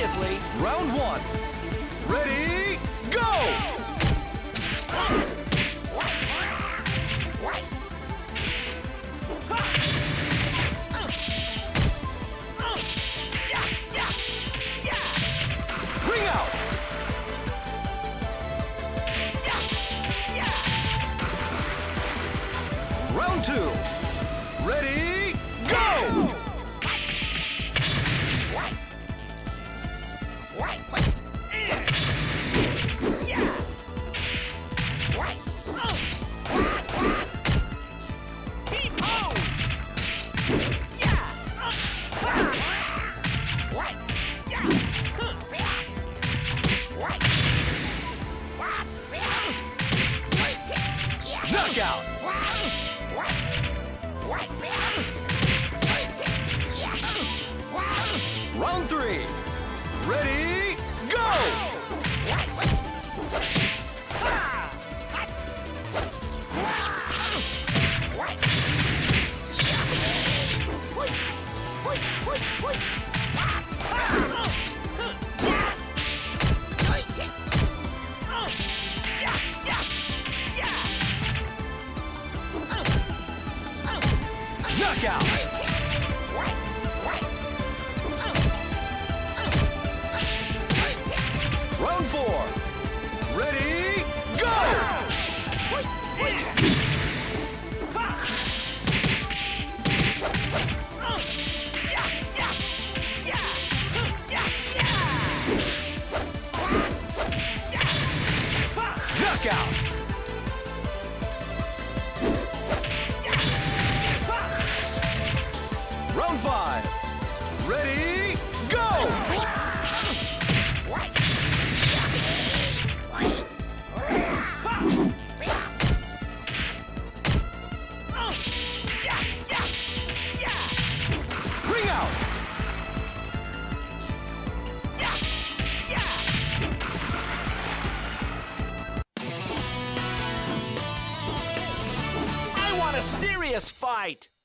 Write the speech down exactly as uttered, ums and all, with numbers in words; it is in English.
seriously. Round one. Ready, go! Ring out! Round two. Ready, go! Knockout! Round three. Ready, go! Knockout! Round four. Ready, go! Knockout! Round five. Ready, go! Ring out! I want a serious fight.